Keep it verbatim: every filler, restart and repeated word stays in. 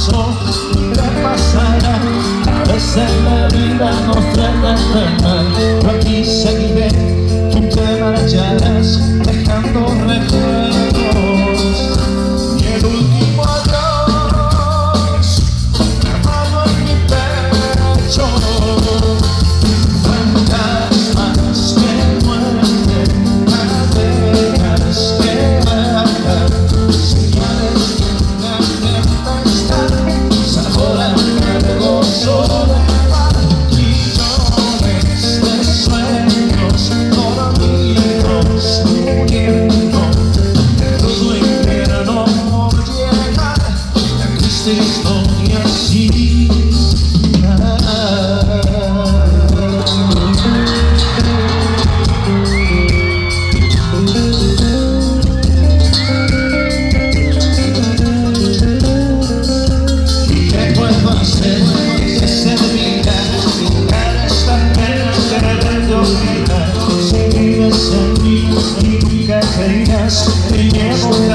pasó y te pasará. A veces la vida nos trata de mal, pero aquí seguiré, tú te marcharás dejando recuerdos. Y el último adiós grabado en mi pecho, fantasmas que mueren, cadenas que bajan, señales de una tempestad, sabor amargo sola, millones de sueños dormidos muriendo, todo invierno por llegar, la triste historia así. Seguirás en mí y nunca creerás que llevo